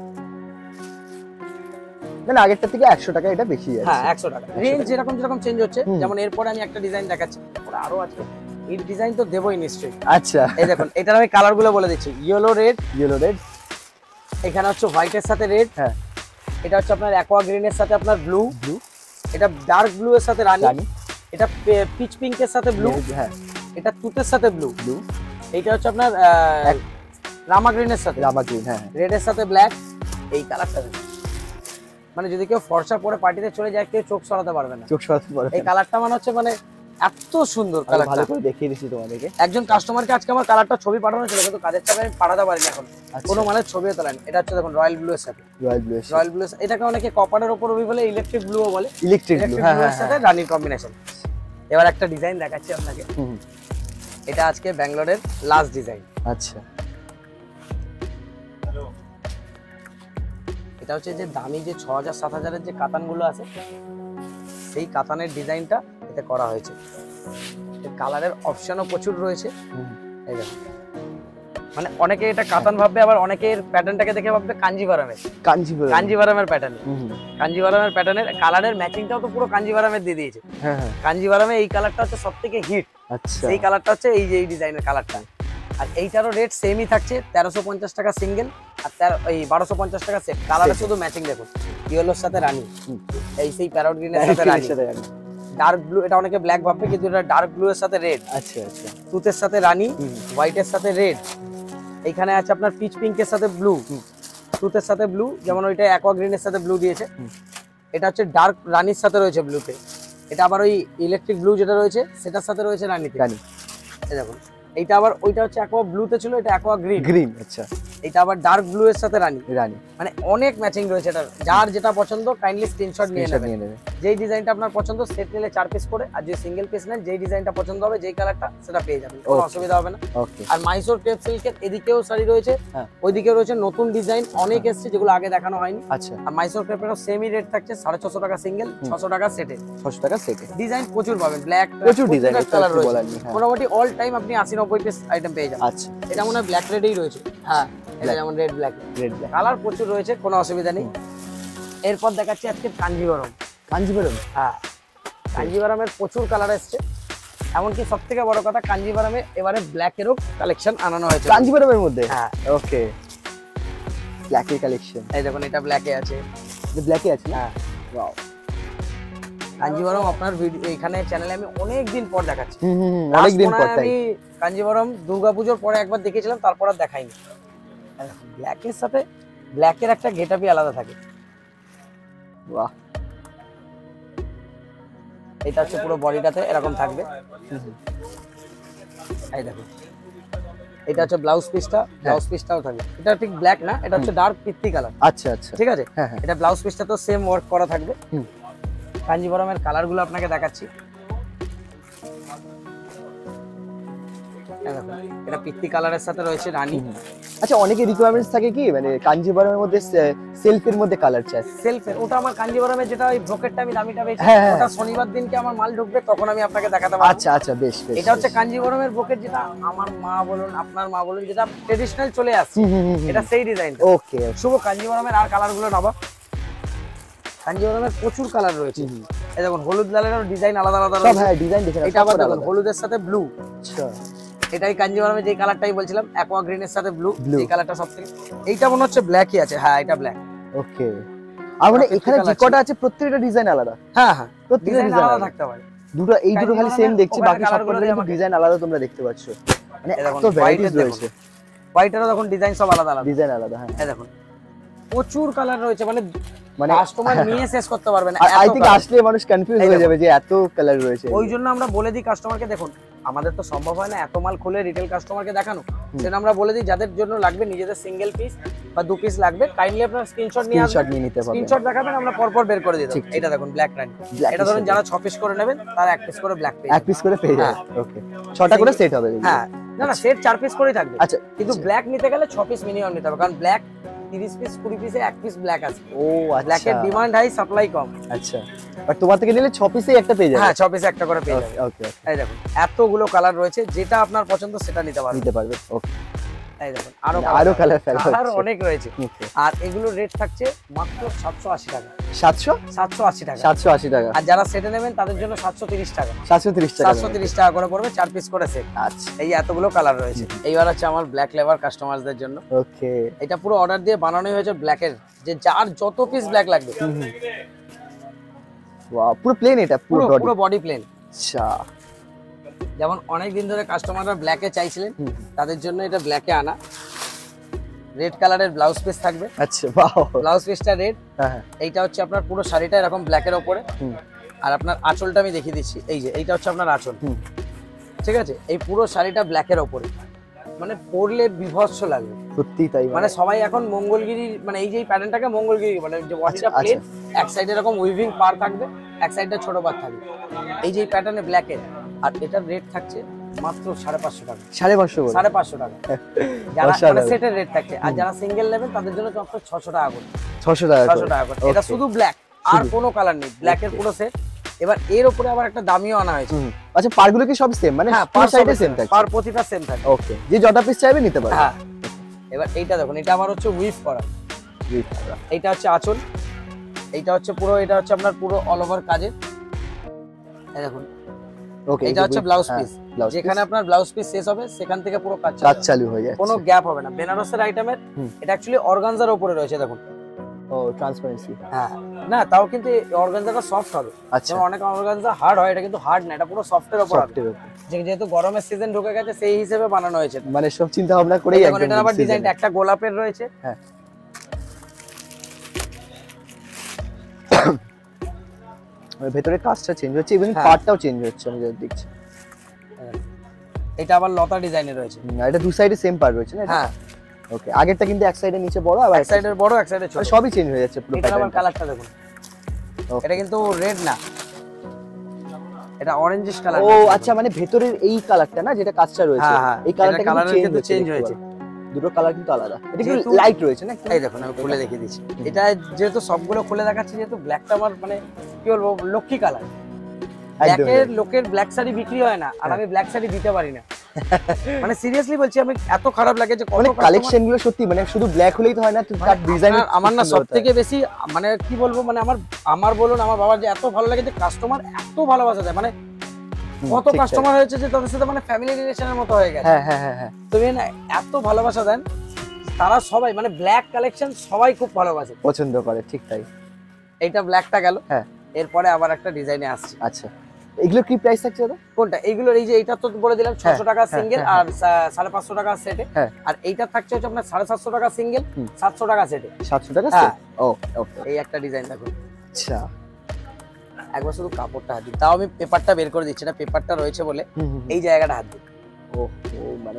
না আগেরটা থেকে একশো টাকা এটা বেশি আছে। হ্যাঁ একশো টাকা রেঞ্জ যেরকম যেরকম চেঞ্জ হচ্ছে। হুম। যেমন এরপরে আমি একটা ডিজাইন দেখাচ্ছি, ওরা আরো আছে, এই ডিজাইন তো দেবই নিশ্চয়ই। আচ্ছা এই দেখুন এটার আমি কালার গুলো বলে দিচ্ছি, ইয়েলো রেড, ইয়েলো রেড, এখানে হচ্ছে হোয়াইটের সাথে রেড, হ্যাঁ এটা হচ্ছে আপনার অ্যাকোয়া গ্রিনের সাথে আপনার ব্লু, ব্লু, এটা ডার্ক ব্লু এর সাথে রানী, রানী, এটা পিচ পিঙ্কের সাথে ব্লু, হ্যাঁ এটা তুতের সাথে ব্লু, ব্লু, এইটা হচ্ছে আপনার রামা গ্রিনের সাথে, রামা গ্রিন, হ্যাঁ রেড এর সাথে ব্ল্যাক। এই কালারটা মানে যদি কেউ ফর্সা পরে পার্টিতে চলে যায় কেউ চোখ সরাতে পারবে না। চোখ সরাতে পারবে এই কালারটা মানে হচ্ছে মানে এত সুন্দর আমি কালারটা। ভালো করে দেখিয়ে দিচ্ছি তোমাদেরকে। একজন কাস্টমারকে আজকে আমার কালারটা ছবি পাঠানো ছিল, কিন্তু কাজের চাপে আমি পাঠাতে পারিনি এখন, আচ্ছা। কোনো মানে ছবিও তোলেন। এটা হচ্ছে দেখুন রয়্যাল ব্লু এর সাথে, রয়্যাল ব্লু, রয়্যাল ব্লু এটাকে অনেকে কপারের উপর বলে, ইলেকট্রিক ব্লুও বলে, ইলেকট্রিক ব্লু, ইলেকট্রিক হ্যাঁ ব্লু এর হ্যাঁ সাথে রানীর কম্বিনেশন। এবার একটা ডিজাইন দেখাচ্ছি আপনাকে, হুম, এটা আজকে ব্যাঙ্গালোরের লাস্ট ডিজাইন। আচ্ছা এটা হচ্ছে যে দামি যে ছ হাজার সাত হাজারের যে কাতানগুলো আছে, সেই কাতানের ডিজাইনটা এতে করা হয়েছে। কালারের অপশনও প্রচুর রয়েছে। হুম, এই দেখুন মানে অনেকে এটা কাতান ভাববে, আবার অনেকের প্যাটার্নটাকে দেখে ভাববে কাঞ্জিভারামের, কাঞ্জিপুরম, কাঞ্জিভারামের প্যাটার্ন, হুম, কাঞ্জিভারামের প্যাটার্নের কালারের ম্যাচিংটাও তো পুরো কাঞ্জিভারামের দিয়ে দিয়েছে। হ্যাঁ হ্যাঁ কাঞ্জিভারামে এই কালারটা হচ্ছে সবথেকে হিট, আচ্ছা এই কালারটা হচ্ছে এই যে এই ডিজাইনের কালারটা। আর এইটারও রেট সেমই থাকছে, তেরোশো পঞ্চাশ টাকা সিঙ্গেল, আর তেরো এই বারোশো পঞ্চাশ টাকা সেট। কালারে শুধু ম্যাচিং দেখুন, ইয়েলোর সাথে রানী, হুম। এই সেই প্যারট গ্রিনের সাথে রানী, ডার্ক ব্লু, এটা অনেকে ব্ল্যাক ভাববে কিন্তু এটা ডার্ক ব্লু এর সাথে রেড, আচ্ছা আচ্ছা তুতের সাথে রানী, হুম, হোয়াইটের সাথে রেড, এইখানে আছে আপনার পিচ পিঙ্কের সাথে ব্লু, হুম। তুতের সাথে ব্লু, যেমন ওইটা অ্যাকোয়া গ্রিনের সাথে ব্লু দিয়েছে। হুম। এটা হচ্ছে ডার্ক রানীর সাথে রয়েছে ব্লুতে, এটা আবার ওই ইলেকট্রিক ব্লু যেটা রয়েছে সেটার সাথে রয়েছে রানীতে। রানী, এই দেখুন এইটা আবার ওইটা হচ্ছে অ্যাকোয়া ব্লুতে ছিল, এটা অ্যাকোয়া গ্রিন, গ্রিন, আচ্ছা এটা আবার ডার্ক ব্লু এর সাথে রানী। রানী, মানে অনেক ম্যাচিং রয়েছে এটা, যার যেটা পছন্দ কাইন্ডলি স্ক্রিনশট নিয়ে স্ক্রিনশট নেবেন। নিয়ে নেবে। যেই ডিজাইনটা আপনার পছন্দ সেট নিলে চার পিস করে, আর যদি সিঙ্গেল পিস নেন যেই ডিজাইনটা পছন্দ হবে যেই কালারটা সেটা পেয়ে যাবেন, কোনো Okay. অসুবিধা হবে না। ওকে, আর মাইসোর ক্রেপ সিল্কের এদিকেও শাড়ি রয়েছে, হ্যাঁ। ওইদিকেও রয়েছে নতুন ডিজাইন অনেক এসছে যেগুলো আগে দেখানো হয়নি। আচ্ছা আর মাইসোর ক্রেপেরও সেমই রেট থাকছে, সাড়ে ছশো টাকা সিঙ্গেল, হুম। ছশো টাকা সেটে। ছশো টাকা সেটে ডিজাইন প্রচুর পাবেন, ব্ল্যাক প্রচুর ডিজাইন, কালার রয়েছে, বলার নেই, হ্যাঁ। মোটামুটি অল টাইম আপনি আশি নব্বই পিস আইটেম পেয়ে যাবেন। আচ্ছা এটা মনে হয় ব্ল্যাক রেডেই রয়েছে, হ্যাঁ এটা Black. যেমন red black, red black, colour প্রচুর রয়েছে, কোনো অসুবিধা নেই। এরপর দেখাচ্ছি আজকে কাঞ্জিভরম। কাঞ্জিপুরম, হ্যাঁ কাঞ্জিভরমের প্রচুর কালার এসছে, এমনকি সব থেকে বড় কথা কাঞ্জিভরমে এবারে ব্ল্যাকেরও কালেকশন আনানো হয়েছে। কাঞ্জিপুরমের মধ্যে, হ্যাঁ ওকে ব্ল্যাকের কালেকশন, এই দেখুন এটা ব্ল্যাকে আছে, ব্ল্যাকে আছে না? হ্যাঁ ওয়াও, কাঞ্জিভরম আপনার ভিডিও এখানে চ্যানেলে আমি অনেক দিন পর দেখাচ্ছি। হুম হুম হুম, অনেক দিন Last পর মনে হয় তাই, আমি কাঞ্জিভরম দুর্গাপুজোর পরে একবার দেখেছিলাম, তারপর আর দেখাইনি। ব্ল্যাকের সাথে ব্ল্যাকের একটা গেটআপই আলাদা থাকে। বাহ, এটা হচ্ছে পুরো বডিটাতে এরকম থাকবে, হুম, হুম, এই দেখুন এটা হচ্ছে ব্লাউজ পিসটা, ব্লাউজ পিসটাও থাকবে, এটা ঠিক ব্ল্যাক না, এটা হচ্ছে ডার্ক পিত্তি কালার, আচ্ছা আচ্ছা, ঠিক আছে। হ্যাঁ হ্যাঁ, এটা ব্লাউজ পিসটা তো সেম ওয়ার্ক করা থাকবে। হুম। কাঞ্জিভরমের কালারগুলো আপনাকে দেখাচ্ছি, এই দেখুন, এটা পিত্তি কালারের সাথে রয়েছে রানী। হুম। আচ্ছা অনেকে রিকোয়ারমেন্টস থাকে কি মানে কাঞ্জিপুরমের মধ্যে সেলফের মধ্যে কালার চাই, সেলফের ওটা আমার কাঞ্জিভরমের যেটা ওই ব্রোকেটটা আমি দামিটা পেয়েছি, হ্যাঁ, হ্যাঁ। ওটা শনিবার দিনকে আমার মাল ঢুকবে তখন আমি আপনাকে দেখাতে পারবো। আচ্ছা আচ্ছা, বেশ বেশ, এটা হচ্ছে কাঞ্জিভরমের ব্রোকেট, যেটা আমার মা বলুন আপনার মা বলুন যেটা ট্রেডিশনাল চলে আসছে, এটা সেই ডিজাইনটা। ওকে, শুভ কাঞ্জিভরমের আর কালারগুলো নেবো, কাঞ্জিভরমের প্রচুর কালার রয়েছে। এই দেখুন হলুদ লালেরও ডিজাইন আলাদা আলাদা সব রয়েছে, হ্যাঁ ডিজাইন দেখে এটা আবার দেখুন হলুদের সাথে ব্লু, আচ্ছা এটাই কাঞ্জিভরমের যে কালারটাই বলছিলাম অ্যাকোয়া গ্রিনের সাথে ব্লু, Blue. এই কালারটা সবথেকে, এইটা মনে হচ্ছে ব্ল্যাকই আছে, হ্যাঁ এটা ব্ল্যাক, ওকে। আর মানে প্রত্যেকটা এখানে যে colour কটা আছে প্রত্যেকটা ডিজাইন আলাদা, হ্যাঁ হ্যাঁ প্রত্যেকটা ডিজাইন ডিজাইন আলাদা আলাদা থাকতে পারে। দুটো এই দুটো খালি সেম কাঞ্জিভরমের দেখছি, ওখানে বাকি সব colour গুলো কটা আমাকে- ডিজাইন আলাদা তোমরা দেখতে পাচ্ছ, মানে এই দেখুন, এত ভ্যারাইটিস white এর রয়েছে, হোয়াইটেরও দেখুন ডিজাইন সব আলাদা আলাদা, ডিজাইন আলাদা, হ্যাঁ এই দেখুন প্রচুর কালার রয়েছে, মানে মানে কাস্টমার নিয়ে শেষ করতে পারবে না, আই এত থিংক colour। আসলে মানুষ কনফিউজ এই হয়ে দেখো। যাবে যে এত কালার রয়েছে, ওই জন্য আমরা বলে দিই কাস্টমারকে, দেখুন আমাদের তো সম্ভব হয় না এত মাল খুলে রিটেল কাস্টমারকে দেখানো, হুম। সেটা আমরা বলে দিই যাদের জন্য লাগবে নিজেদের সিঙ্গেল পিস বা দু পিস লাগবে কাইন্ডলি আপনার স্ক্রিনশট নিয়ে স্ক্রিনশট আসবেন, নিয়ে নিতে পারবে, স্ক্রিনশট দেখাবেন আমরা পরপর বের করে দিই। ঠিক, ঠিক। এটা দেখুন ব্ল্যাক রানি, Black এটা ধরুন এর যারা ছ পিস করে নেবেন তারা এক পিস করে ব্ল্যাক পেয়ে এক পিস করে পেয়ে যাবে, হ্যাঁ। ওকে ছটা করে সেট হবে, হ্যাঁ না না সেট চার পিস করেই থাকবে, আচ্ছা কিন্তু ব্ল্যাক নিতে গেলে ছ পিস মিনিমাম নিতে হবে, কারণ ব্ল্যাক তিরিশ পিস কুড়ি পিসে এক পিস ব্ল্যাক আছে। ও আচ্ছা, ব্ল্যাকের ডিমান্ড হাই, সাপ্লাই কম। আচ্ছা, বাট তোমার থেকে নিলে ছ পিসেই একটা পেয়ে যাবে। হ্যাঁ, ছ পিসে একটা করে পেয়ে যাবে। ওকে, এই দেখুন এতগুলো কালার রয়েছে, যেটা আপনার পছন্দ সেটা নিতে পারবেন। নিতে পারবে। ওকে, এই দেখুন আরো আরো কালার ফেলা কালার হচ্ছে। অনেক রয়েছে। Okay. আর এগুলো রেট থাকছে মাত্র সাতশো আশি টাকা। সাতশো সাতশো আশি টাকা। সাতশো আশি টাকা। আর যারা সেটে নেবেন তাদের জন্য সাতশো তিরিশ টাকা। সাতশো তিরিশ টাকা। সাতশো তিরিশ টাকা করে পড়বে, চার পিস করে সেট। আচ্ছা, এই এতগুলো কালার রয়েছে। এইবার হচ্ছে আমার ব্ল্যাক লেভার কাস্টমারদের জন্য। ওকে, এটা পুরো অর্ডার দিয়ে বানানোই হয়েছে ব্ল্যাকের, যে যার যত পিস ব্ল্যাক লাগবে। ওয়াও, পুরো প্লেন এটা, পুরো পুরো বডি। পুরো বডি প্লেন। আচ্ছা, যেমন অনেক দিন ধরে কাস্টমাররা ব্ল্যাকে চাইছিলেন, হুম। তাদের জন্য এটা ব্ল্যাকে আনা। রেড কালারের ব্লাউজ পিস থাকবে। আচ্ছা, ওয়াও, ব্লাউজ পিসটা রেড। হ্যাঁ হ্যাঁ, এইটা হচ্ছে আপনার পুরো শাড়িটা এরকম ব্ল্যাকের ওপরে। হুম। আর আপনার আঁচলটা আমি দেখিয়ে দিচ্ছি, এই যে এইটা হচ্ছে আপনার আঁচল। হুম। ঠিক আছে, এই পুরো শাড়িটা ব্ল্যাকের ওপরে, মানে পরলে বিভৎস লাগবে। সত্যি তাই, মানে সবাই এখন মঙ্গলগিরি, মানে এই যে প্যাটার্নটাকে মঙ্গলগিরি মানে যে বডিটা আচ্ছা, প্লেন, এক সাইডে এরকম উইভিং পার থাকবে, এক সাইডে ছোট পার থাকবে, এই যে প্যাটার্নে ব্ল্যাকের। আর এটার রেট থাকছে মাত্র সাড়ে পাঁচশো টাকা। সাড়ে পাঁচশো করে। সাড়ে পাঁচশো টাকা যারা অসাধারণ। মানে সেটের রেট থাকছে। আর যারা সিঙ্গেল নেবেন তাদের জন্য মাত্র ছশো টাকা করে। ছশো টাকা ছশো করে। টাকা করে। এটা Okay. শুধু ব্ল্যাক, আর শুধু। কোনো কালার নেই, ব্ল্যাকের পুরো সেট। এবার এর উপরে আবার একটা দামিও আনা হয়েছে। হুম। আচ্ছা, পারগুলো কি সব সেম, মানে হ্যাঁ, পার পার সাইডে সাইডে সেম থাকে? পার প্রতিটা সেম থাকে। ওকে, যে যটা পিস চাইবে নিতে পারবে। হ্যাঁ, এবার এইটা দেখুন, এটা আবার হচ্ছে উইভ করা। এইটা হচ্ছে আঁচল, এইটা হচ্ছে পুরো, এটা হচ্ছে আপনার পুরো অল ওভার কাজের। এই দেখুন, ওকে, এটা হচ্ছে ব্লাউজ হ্যাঁ, পিস। ব্লাউজ যেখানে আপনার ব্লাউজ পিস শেষ হবে সেখান থেকে পুরো কাজ কাজ চালু হবে। চালু হয়ে যায়। কোনো গ্যাপ হবে না। বেনারসের আইটেমের হুম। এটা অ্যাকচুয়ালি অর্গানজার উপরে রয়েছে দেখুন। ও, ট্রান্সপারেন্সি। হ্যাঁ, না তাও কিন্তু অর্গানজাটা সফট হবে। আচ্ছা, যেমন অনেক অর্গানজা হার্ড হয়, এটা কিন্তু হার্ড না, এটা পুরো সফটের উপর হবে। সফটের উপর। যে- যেহেতু গরমের সিজন ঢুকে গেছে সেই হিসেবে বানানো হয়েছে। মানে সব চিন্তা ভাবনা করেই দেখুন, একদম এটার আবার season ডিজাইনটা এ। একটা গোলাপের রয়েছে। হ্যাঁ, মানে ভেতরে কাজটা চেঞ্জ হচ্ছে, ইভেন হ্যাঁ। পার্টটাও চেঞ্জ হচ্ছে আমি যা দেখছি। এটা আবার লতা ডিজাইনের রয়েছে। হুম, আর এটা দু সাইডে সেম পার্ট রয়েছে না? হ্যাঁ, ওকে, আগেরটা কিন্তু এক সাইডে নিচে বড়, আবার এক সাইডের বড়, এক সাইডে ছোট। মানে সবই চেঞ্জ হয়ে যাচ্ছে পুরো এটা আবার প্যাটার্নটা। কালারটা দেখুন, Okay. এটা কিন্তু রেড না, এটা অরেঞ্জিশ কালার। ও আচ্ছা, মানে ভেতরের এই কালারটা না, যেটা কাজটা রয়েছে, হ্যাঁ, হ্যাঁ, এই কালারটা এটা colour কিন্তু কিন্তু চেঞ্জ change হয়েছে। দুটো কালার কিন্তু আলাদা। এটা কি যেহেতু- লাইট রয়েছে না? এই দেখুন, আমি খুলে দেখিয়ে দিচ্ছি। এটা যেহেতু সবগুলো খুলে দেখাচ্ছি, যেহেতু ব্ল্যাকটা আমার মানে কি বলবো লক্ষ্মী কালার। ব্ল্যাকের লোকের ব্ল্যাক শাড়ি বিক্রি হয় না, আর আমি ব্ল্যাক শাড়ি দিতে পারি না। মানে সিরিয়াসলি বলছি, আমি এত খারাপ লাগে যে কত মানে customer- কালেকশন গুলো সত্যি, মানে শুধু ব্ল্যাক হলেই তো হয় না, মানে তার ডিজাইন আপনার- আমার না সব থেকে বেশি মানে কি বলবো, মানে আমার আমার বলুন আমার বাবার যে এত ভালো লাগে যে কাস্টমার এত ভালোবাসা দেয়। মানে কত কাস্টমার হয়েছে যে তাদের সাথে মানে ফ্যামিলি রিলেশনের মতো হয়ে গেছে। হ্যাঁ হ্যাঁ হ্যাঁ হ্যাঁ, তুমি না এত ভালোবাসা দেন, তারা সবাই মানে ব্ল্যাক কালেকশন সবাই খুব ভালোবাসে। পছন্দ করে, ঠিক তাই। এইটা ব্ল্যাকটা গেল। হ্যাঁ, এরপরে আবার একটা ডিজাইনে আসছে। আচ্ছা, এগুলো কি প্রাইস থাকছে দাদা? কোনটা? এইগুলো এই যে এইটা তো বলে দিলাম ছশো টাকা হ্যাঁ, সিঙ্গেল, হ্যাঁ, আর সা- সাড়ে পাঁচশো টাকা সেটে। হ্যাঁ। আর এইটা থাকছে হচ্ছে আপনার সাড়ে সাতশো টাকা সিঙ্গেল, হুম। সাতশো টাকা সেটে। সাতশো টাকা হ্যাঁ। set? ও ওকে, এই একটা ডিজাইন দেখুন, আচ্ছা। একবার শুধু কাপড়টা হাত দিই, তাও আমি পেপারটা বের করে দিচ্ছি না, পেপারটা রয়েছে বলে হুম, হুম, এই জায়গাটা হাত দিই। ও ও, মানে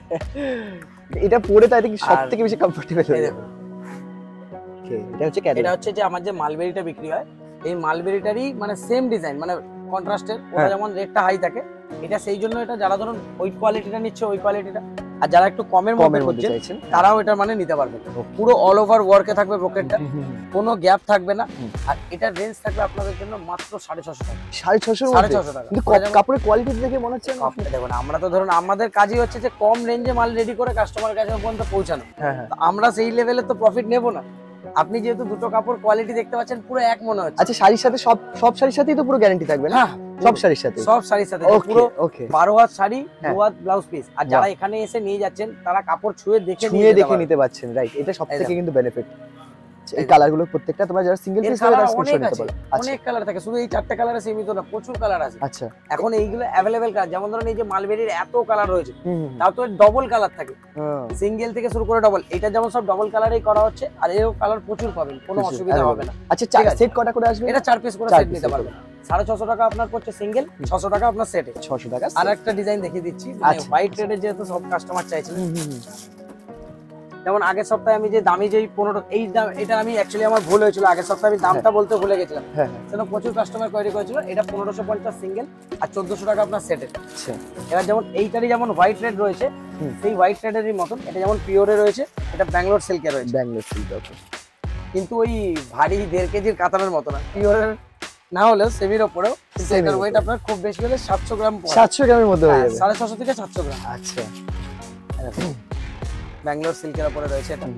এটা পরে তাই কি সব আর- থেকে বেশি কমফোর্টেবল এই হয়ে দেখুন, ওকে, এটা হচ্ছে ক্যাডেল। এটা হচ্ছে যে আমার যে মালবেরিটা বিক্রি হয়, এই মালবেরিটারই মানে সেম ডিজাইন, মানে কন্ট্রাস্টের। ওটা হ্যাঁ। যেমন রেটটা হাই থাকে, এটা সেই জন্য এটা যারা ধরুন ওই কোয়ালিটিটা নিচ্ছে, ওই কোয়ালিটিটা, আর যারা একটু কমের মধ্যে কমের মধ্যে খুঁজছেন চাইছেন। তারাও এটা মানে নিতে পারবেন। Okay. পুরো অল ওভার ওয়ার্কে থাকবে ব্রোকেটটা, হুম, হুম, হুম। কোনো গ্যাপ থাকবে না। হুম। আর এটার রেঞ্জ থাকবে আপনাদের জন্য মাত্র সাড়ে ছশো টাকা। সাড়ে ছশোর সাড়ে মধ্যে? ছশো টাকা। কিন্তু ওটা যেমন- কাপড়ের কোয়ালিটি দেখে মনে হচ্ছে না? কাপড়টা দেখুন, আমরা তো ধরুন আমাদের কাজই হচ্ছে যে কম রেঞ্জে মাল রেডি করে কাস্টমার কাছে পর্যন্ত পৌঁছানো। হ্যাঁ হ্যাঁ, তো আমরা সেই লেভেলে তো প্রফিট নেব না। আপনি যেহেতু দুটো কাপড় কোয়ালিটি দেখতে পাচ্ছেন, পুরো এক মনে হচ্ছে। আচ্ছা, শাড়ির সাথে সব সব শাড়ির সাথেই তো পুরো গ্যারান্টি থাকবে না? হ্যাঁ, সব শাড়ির সাথে? সব শাড়ির সাথে ওকে পুরো ওকে, বারো হাত শাড়ি, হ্যাঁ। দু হাত ব্লাউজ পিস। আর যারা এখানে এসে নিয়ে যাচ্ছেন তারা কাপড় ছুঁয়ে দেখে ছুঁয়ে নিয়ে দেখে দেখে নিতে পারছেন, রাইট? এটা সব এই থেকে দেখো। কিন্তু বেনিফিট। এই এই দেখো। কালার গুলো প্রত্যেকটা তোমরা যারা সিঙ্গেল এর পিস কালার তারা অনেক স্ক্রিনশট নিতে আছে, পারো। আচ্ছা অনেক কালার থাকে, শুধু এই চারটে কালারে সীমিত না, প্রচুর কালার আছে। আচ্ছা, এখন এইগুলো অ্যাভেলেবেল কালার, যেমন ধরুন এই যে মালবেরির এত কালার রয়েছে, হুম হুম, তাও তো ডবল কালার থাকে, হুম। সিঙ্গেল থেকে শুরু করে ডবল। এটা যেমন সব ডবল কালারেই করা হচ্ছে, আর এরও কালার প্রচুর পাবেন, কোনো প্রচুর, অসুবিধা available। হবে না। আচ্ছা, ঠিক আছে। সেট কটা করে আসবে? এটা চার পিস করে চার সেট piece নিতে করে। পারবেন। সাড়ে ছশো টাকা আপনার পড়ছে সিঙ্গেল, ছশো টাকা আপনার সেটে। ছশো টাকা আর set। একটা ডিজাইন দেখিয়ে দিচ্ছি, আচ্ছা। হোয়াইট রেডের যেহেতু সব কাস্টমার চাইছিলেন। হুম, হুম, হুম। যেমন আগের সপ্তাহে আমি যে দামি যেই পনেরো এই দাম, এটা আমি অ্যাকচুয়ালি আমার ভুল হয়েছিল, আগের সপ্তাহে আমি দামটা বলতে ভুলে গেছিলাম, হ্যাঁ হ্যাঁ সেটা প্রচুর কাস্টমার কোয়ারি করেছিল। এটা পনেরোশো পঞ্চাশ সিঙ্গেল আর চোদ্দশো টাকা আপনার সেটের। আচ্ছা এবার যেমন এইটারই যেমন হোয়াইট রেড রয়েছে, হুম। সেই হোয়াইট রেডেরই মতন এটা যেমন পিওরে রয়েছে, এটা ব্যাঙ্গালোর সিল্কে রয়েছে, ব্যাঙ্গালোর সিল্ক। ওকে, কিন্তু ওই ভারী দেড় কেজির কাতানের মতো না, পিওরের না হলেও সেমির ওপরেও, কিন্তু Semi-র এটার ওপরে। ওয়েট আপনার খুব বেশি হলে সাতশো গ্রাম পড়ে। সাতশো গ্রামের মধ্যে হয়ে হ্যাঁ, যাবে। সাড়ে ছশো থেকে সাতশো গ্রাম। আচ্ছা ব্যাঙ্গালোর সিল্কের উপরে রয়েছে এটা।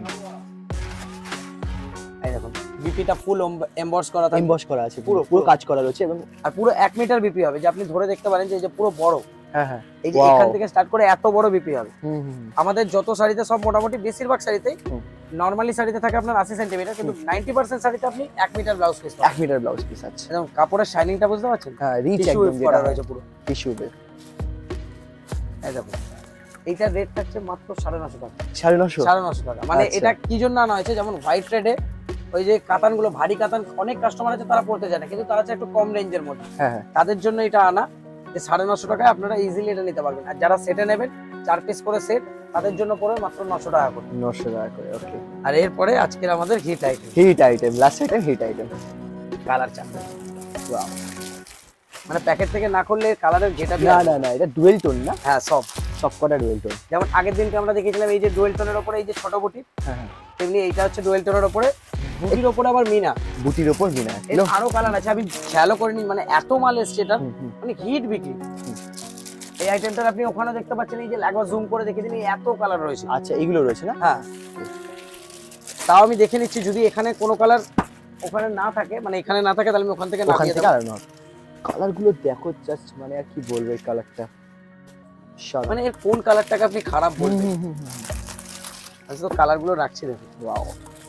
এই দেখুন বিপিটা ফুল এমবস করা থাকবে, এমবস করা আছে, পুরো পুরো- পুরো পুরো। কাজ করা রয়েছে এবং আর পুরো এক মিটার বিপি হবে, যে আপনি ধরে দেখতে পারেন যে এই যে পুরো বড়, হ্যাঁ হ্যাঁ এই যে Wow. এখান থেকে স্টার্ট করে এত বড় বিপি হবে। হুম হুম আমাদের যত শাড়িতে সব মোটামুটি বেশিরভাগ শাড়িতেই হুম। নরমালি শাড়িতে থাকে আপনার আশি সেন্টিমিটার, কিন্তু নাইনটি পার্সেন্ট শাড়িতে আপনি এক মিটার ব্লাউজ পিস এক মিটার ব্লাউজ পিস আছে। একদম কাপড়ের শাইনিংটা বুঝতে পারছেন, হ্যাঁ রিচ টিস্যু একদম করা যেটা রয়েছে পুরো। টিস্যু বে এই দেখুন এইটার রেট থাকছে মাত্র সাড়ে নশো টাকা। সাড়ে নশো সাড়ে নশো টাকা মানে আচ্ছা। এটা কি জন্য আনা হয়েছে, যেমন হোয়াইট রেডে ওই যে কাতান গুলো ভারী কাতান অনেক কাস্টমার আছে তারা পড়তে যায় না, কিন্তু তারা চায় একটু কম রেঞ্জের মধ্যে, হ্যাঁ হ্যাঁ তাদের জন্য এটা আনা, যে সাড়ে নশো টাকায় আপনারা ইজিলি এটা নিতে পারবেন। আর যারা সেটে নেবেন চার পিস করে সেট, তাদের জন্য পড়বে মাত্র নশো টাকা করে। নশো টাকা করে। ওকে, আর এরপরে আজকের আমাদের hit item, hit item, last item hit item. Colour chart, wow, মানে প্যাকেট থেকে না করলে কালারের যেটা না না না এটা ডুয়েল টোন না, হ্যাঁ সব। সব কটা ডুয়েল টোন। যেমন আগের দিনকে আমরা দেখেছিলাম এই যে ডুয়েল টোনের উপরে এই যে ছোট বুটি, হ্যাঁ হ্যাঁ তেমনি এইটা হচ্ছে ডুয়েল টোনের উপরে, বুটির উপরে আবার মিনা। বুটির ওপর মিনা। এর আরো কালার আছে, আমি খেয়ালও করিনি, মানে এত মাল এসছে এটা, হুম, হুম। মানে হিট বিক্রি। এই আইটেমটা আপনি ওখানে দেখতে পাচ্ছেন, এই যে একবার জুম করে দেখে দিন, এত কালার রয়েছে। আচ্ছা এগুলো রয়েছে না? হ্যাঁ, তাও আমি দেখে নিচ্ছি, যদি এখানে কোনো কালার ওখানে না থাকে, মানে এখানে না থাকে, তাহলে আমি ওখান থেকে ওখান নামিয়ে থেকে দেবো। আর না, কালার গুলো দেখো জাস্ট, মানে আর কি বলবো এই কালারটা, মানে এর কোন কালারটাকে আপনি খারাপ বলবেন, আমি তো কালার গুলো রাখছি দেখুন। ওয়াও,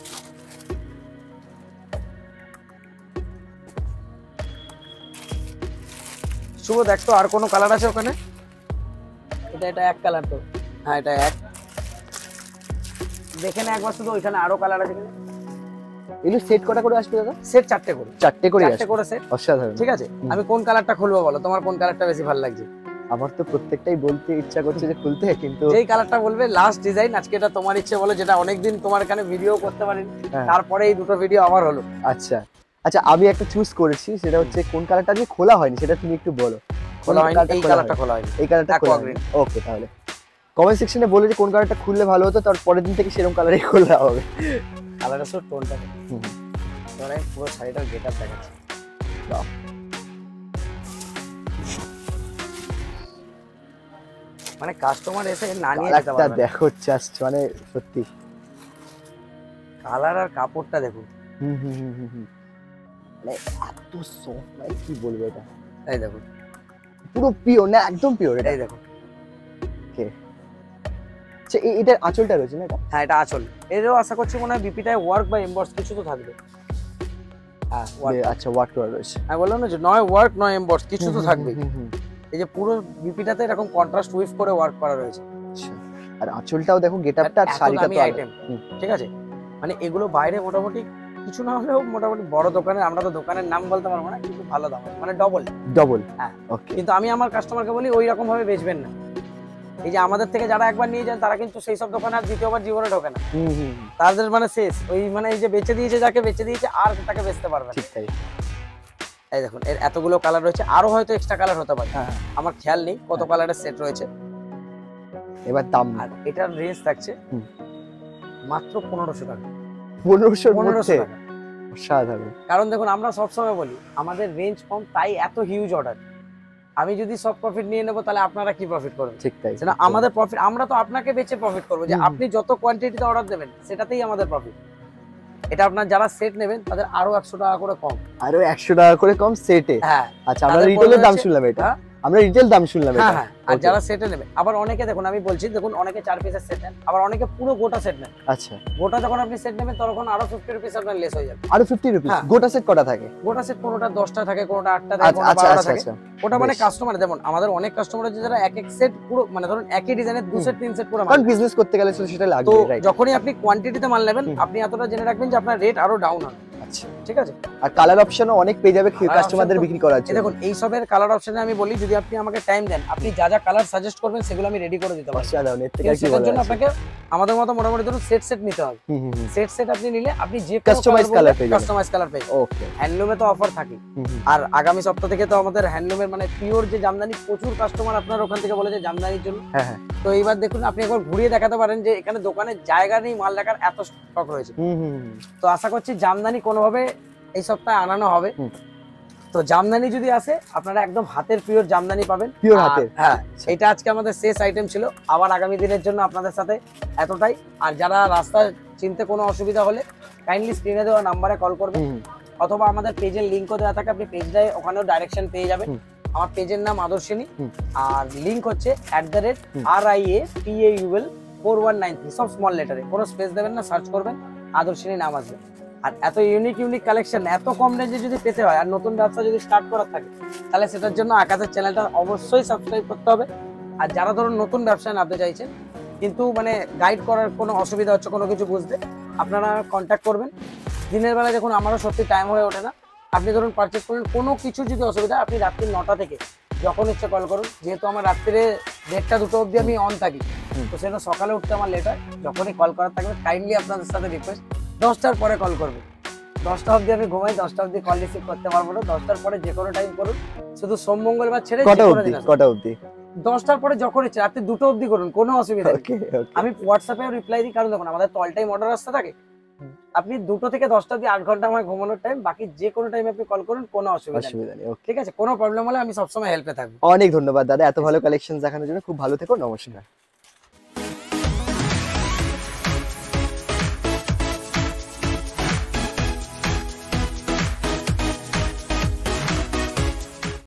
শুভ দেখ তো আর কোনো কালার আছে ওখানে? এটা এটা এক কালার তো, হ্যাঁ এটা এক, দেখে না একবার শুধু, ওইখানে আরো কালার আছে কিনা। এগুলো সেট কটা করে আসবে দাদা? সেট চারটে করে, চারটে করে চারটে আসবে, করে সেট। অসাধারণ। ঠিক আছে, হুম। আমি কোন কালারটা খুলবো বলো, তোমার কোন কালারটা বেশি ভালো লাগছে? আমার তো প্রত্যেকটাই বলতে ইচ্ছা করছে যে খুলতে, কিন্তু যেই কালারটা বলবে লাস্ট ডিজাইন, আজকে এটা তোমার ইচ্ছে বলো, যেটা অনেকদিন তোমার এখানে ভিডিও করতে পারিনি, হ্যাঁ। তারপরে এই দুটো ভিডিও আমার হলো। আচ্ছা আচ্ছা, আমি একটা চুজ করেছি, সেটা হচ্ছে কোন কালারটা আজকে খোলা হয়নি সেটা তুমি একটু বলো। খোলা হয়নি, এই কালারটা খোলা হয়নি, এই কালারটা Aqua খোলা green। হয়নি। ওকে, তাহলে কমেন্ট সেকশনে বলে যে কোন কালারটা খুললে ভালো হতো, তার পরের দিন থেকে সেরকম কালারই খোলা হবে। কালারটা শুধু টোনটা, হুম। মানে পুরো শাড়িটার গেটআপ দেখাচ্ছে। বাহ। মানে কাস্টমার এসে না নিয়ে যেতে কালারটা পারবে না। দেখো জাস্ট, মানে সত্যি কালার আর কাপড়টা দেখুন, হুম হুম হুম হুম হুম। মানে এত সফট, মানে কি বলবো, এটা এই দেখুন, পুরো পিওর না, একদম পিওর এটা। এই দেখুন। আচ্ছা, এ- এটার আঁচলটা রয়েছে না এটা? হ্যাঁ এটা আঁচল, এরও আশা করছি মনে হয় বিপিটায় ওয়ার্ক বা এমবস কিছু তো থাকবে। হ্যাঁ ওয়ার্ক, এ, আচ্ছা ওয়ার্ক করা রয়েছে, আমি বললাম না যে নয় ওয়ার্ক নয় এমবস কিছু তো হুম, থাকবে। হুম, হুম, হুম। এই যে পুরো বিপিটাতে এরকম কন্ট্রাস্ট উইভ করে ওয়ার্ক করা রয়েছে। আচ্ছা, আর আঁচলটাও দেখো, গেটআপটা আর এত শাড়িটা দামি তো আইটেম, হুম। ঠিক আছে, মানে এগুলো বাইরে মোটামুটি কিছু না হলেও মোটামুটি বড় দোকানে, আমরা তো দোকানের নাম বলতে পারবো না, কিন্তু ভালো দাম আছে, মানে ডবল। ডবল। হ্যাঁ। ওকে, কিন্তু আমি আমার কাস্টমারকে বলি ওই রকম ভাবে বেচবেন না। এই যে আমাদের থেকে যারা একবার নিয়ে যান, তারা কিন্তু সেই সব দোকানে আর দ্বিতীয়বার জীবনে ঢোকে না, হুম হুম হুম, তাদের মানে শেষ, ওই মানে এই যে বেচে দিয়েছে, যাকে বেচে দিয়েছে আর তাকে বেচতে পারবে না। ঠিক তাই। এই দেখুন এর এতগুলো কালার রয়েছে, আরো হয়তো এক্সট্রা কালার হতে পারে, হ্যাঁ, আমার খেয়াল নেই কত কালারের সেট রয়েছে। এবার দাম আর এটার রেঞ্জ থাকছে হুম। মাত্র পনেরোশো টাকা, পনেরোশোর পনেরোশো মধ্যে, টাকা। সাধারণ। কারণ দেখুন আমরা সবসময় বলি আমাদের রেঞ্জ কম, তাই এত হিউজ অর্ডার। আমি যদি সব প্রফিট নিয়ে নেবো, তাহলে আপনারা কি প্রফিট করবেন? ঠিক তাই। সেটা আমাদের প্রফিট, আমরা তো আপনাকে বেচে প্রফিট করবো, যে হুম। আপনি যত কোয়ান্টিটিতে অর্ডার দেবেন সেটাতেই আমাদের প্রফিট। এটা আপনার যারা সেট নেবেন তাদের আরো একশো টাকা করে কম। আরো একশো টাকা করে কম সেটে? হ্যাঁ আচ্ছা, আমরা তাদের রিটেলের পড়বে দাম হচ্ছে- শুনলাম এটা, হ্যাঁ? আমরা রিটেল দাম শুনলাম হ্যাঁ এটা। হ্যাঁ, আর Okay. যারা সেটে নেবে, আবার অনেকে দেখুন আমি বলছি, দেখুন অনেকে চার পিসের সেট নেন, আবার অনেকে পুরো গোটা সেট নেন। আচ্ছা, গোটা যখন আপনি সেট নেবেন তখন আরো ফিফটি রুপিস আপনার লেস হয়ে যাবে। আরো ফিফটি রুপিস? হ্যাঁ। গোটা সেট কটা থাকে? গোটা সেট কোনোটা দশটা থাকে, কোনোটা আটটা থাকে, আচ্ছা কোনোটা আচ্ছা বারোটা আচ্ছা থাকে। আচ্ছা, ওটা মানে বেশ। কাস্টমার, যেমন আমাদের অনেক কাস্টমার আছে যারা এক এক সেট পুরো, মানে ধরুন একই ডিজাইনের দু হুম। সেট তিন সেট করে মাল কারণ নেয়। বিজনেস করতে গেলে তো সেটা তো লাগবে, রাইট? যখনই আপনি কোয়ান্টিটিতে মাল নেবেন, হুম। আপনি এতটা জেনে রাখবেন যে আপনার রেট আরো ডাউন হবে। আচ্ছা, ঠিক আছে। আর কালার অপশনও অনেক পেয়ে যাবে Colour কাস্টমারদের option তো- বিক্রি করার এই জন্য। দেখুন এই সবের কালার অপশনে আমি বলি যদি আপনি আমাকে টাইম দেন আপনি যা যা কালার সাজেস্ট করবেন সেগুলো আমি রেডি করে দিতে পারবো। অসাধারণ, এর থেকে কিন্তু আর কি সেটার বলার জন্য আছে? আপনাকে আমাদের মতো মোটামুটি ধরুন সেট সেট নিতে হবে। হুম হুম হুম। সেট সেট আপনি নিলে আপনি যে Customize colour পেয়ে যাবেন। কাস্টমাইজ কালার পেয়ে যাবেন। ওকে। হ্যান্ডলুমে তো অফার থাকে। হুম হুম। আর আগামী সপ্তাহ থেকে তো আমাদের হ্যান্ডলুমের মানে পিওর যে জামদানি প্রচুর কাস্টমার আপনার ওখান থেকে বলেছে জামদানির জন্য। হ্যাঁ হ্যাঁ। তো এইবার দেখুন আপনি একবার ঘুরিয়ে দেখাতে পারেন যে এখানে দোকানে জায়গা নেই মাল রাখার এত স্টক রয়েছে। হুম হুম হুম। তো আশা করছি জামদানি কোনোভাবে এই সপ্তাহে আনানো হবে। হুম। তো জামদানি যদি আসে আপনারা একদম হাতের পিওর জামদানি পাবেন। Pure আর হাতের? হ্যাঁ, আচ্ছা। এটা আজকে আমাদের শেষ আইটেম ছিল। আবার আগামী দিনের জন্য আপনাদের সাথে এতটাই। আর যারা রাস্তা চিনতে কোনো অসুবিধা হলে কাইন্ডলি স্ক্রিনে দেওয়া নাম্বারে কল করবেন হুম হুম। অথবা আমাদের পেজের লিঙ্কও দেওয়া থাকে, আপনি পেজটায় ওখানেও ডাইরেকশন পেয়ে যাবেন। হুম। আমার পেজের নাম আদর্শিনী হুম। আর লিঙ্ক হচ্ছে অ্যাট দ্য রেট হুম। আর I A T A UL four one nine three, সব স্মল লেটারে, কোনো স্পেস দেবেন না, সার্চ করবেন আদর্শিনী নাম আসবে। আর এত ইউনিক ইউনিক কালেকশন এত কম রেঞ্জে যদি পেতে হয় আর নতুন ব্যবসা যদি স্টার্ট করার থাকে তাহলে সেটার জন্য আকাশের চ্যানেলটা অবশ্যই সাবস্ক্রাইব করতে হবে। আর যারা ধরুন নতুন ব্যবসায় নামতে চাইছেন কিন্তু মানে গাইড করার কোনো অসুবিধা হচ্ছে কোনো কিছু বুঝতে, আপনারা কন্ট্যাক্ট করবেন। দিনের বেলা দেখুন আমারও সত্যি টাইম হয়ে ওঠে না, আপনি ধরুন পারচেস করলেন কোনো কিছু যদি অসুবিধা আপনি রাত্রি নটা থেকে যখন ইচ্ছে কল করুন। যেহেতু আমার রাত্রিরে দেড়টা দুটো অবধি আমি অন থাকি, হুম। তো সেটা সকালে উঠতে আমার লেট হয়। যখনই কল করার থাকবে কাইন্ডলি আপনাদের সাথে রিকোয়েস্ট দশটার পরে কল করবে। দশটা অবধি আমি ঘুমাই, দশটা অবধি কল রিসিভ করতে পারবো না। দশটার পরে যে কোনো টাইম করুন, শুধু সোম মঙ্গলবার ছেড়ে যে কটা কোনো অবধি? দিন আসুন। কটা অবধি? দশটার পরে যখন ইচ্ছে রাত্রি দুটো অবধি করুন, কোনো অসুবিধা নেই। ওকে ওকে। আমি হোয়াটসঅ্যাপে রিপ্লাই দিই, কারণ দেখুন আমাদের তো অল টাইম অর্ডার আসতে থাকে। আপনি দুটো থেকে দশটা অবধি আট ঘন্টা আমার ঘুমানোর টাইম, বাকি যে কোনো টাইমে আপনি কল করুন, কোনো অসুবিধা নেই। অসুবিধা নেই। ওকে। ঠিক আছে, কোনো প্রবলেম হলে আমি সবসময় হেল্পে থাকবো। অনেক ধন্যবাদ দাদা এত ভালো কালেকশন দেখানোর জন্য। খুব ভালো থেকো, নমস্কার।